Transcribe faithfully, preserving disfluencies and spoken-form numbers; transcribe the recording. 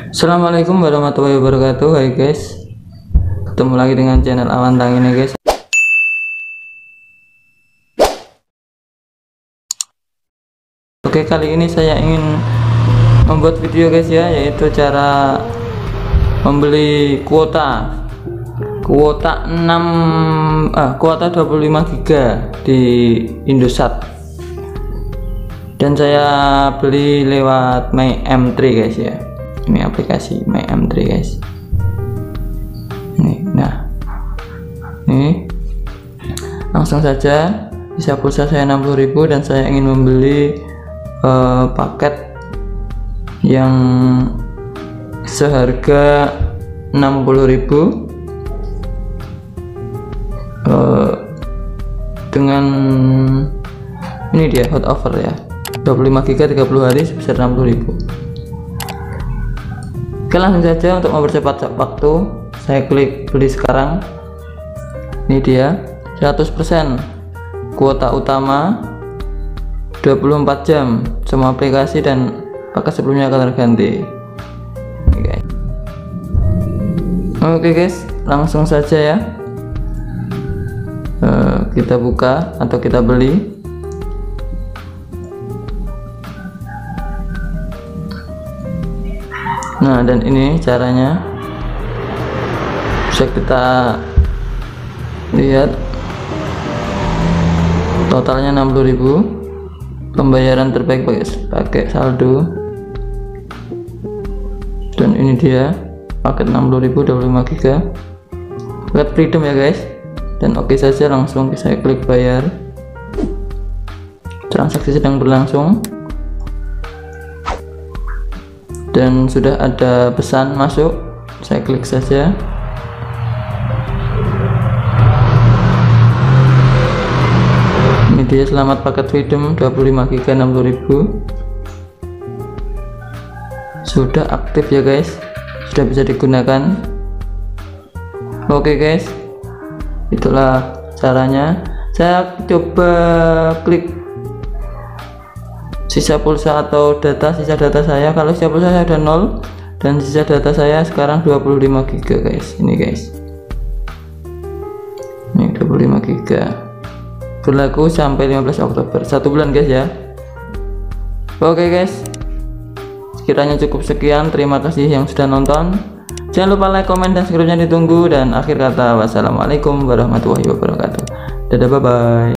Assalamualaikum warahmatullahi wabarakatuh. Hai guys, ketemu lagi dengan channel Awantang ini guys. Oke, kali ini saya ingin membuat video guys ya, yaitu cara membeli kuota kuota enam ah, kuota dua puluh lima giga di Indosat, dan saya beli lewat My M tiga guys ya. Ini aplikasi My M tiga guys. Nih, nah ini langsung saja bisa pulsa saya enam puluh ribu, dan saya ingin membeli uh, paket yang seharga enam puluh ribu uh, dengan ini dia hot offer ya, dua puluh lima giga tiga puluh hari sebesar enam puluh ribu. Oke, langsung saja untuk mempercepat waktu saya klik beli sekarang. Ini dia seratus persen kuota utama dua puluh empat jam, semua aplikasi dan paket sebelumnya akan terganti. Oke, Oke guys, langsung saja ya, uh, kita buka atau kita beli. Nah, dan ini caranya, bisa kita lihat totalnya enam puluh ribu, pembayaran terbaik pakai pakai saldo, dan ini dia paket enam puluh ribu dua puluh lima giga paket freedom ya guys. Dan oke saja, langsung saya klik bayar, transaksi sedang berlangsung, dan sudah ada pesan masuk. Saya klik saja. Ini dia, selamat paket freedom dua puluh lima giga enam puluh ribu, sudah aktif ya guys, sudah bisa digunakan. Oke guys, itulah caranya. Saya coba klik sisa pulsa atau data, sisa data saya. Kalau sisa pulsa saya ada nol, dan sisa data saya sekarang dua puluh lima giga guys. Ini guys, ini dua puluh lima giga, berlaku sampai lima belas Oktober, satu bulan guys ya. Oke guys, sekiranya cukup sekian, terima kasih yang sudah nonton. Jangan lupa like, komen, dan subscribe-nya ditunggu. Dan akhir kata, wassalamualaikum warahmatullahi wabarakatuh. Dadah, bye bye.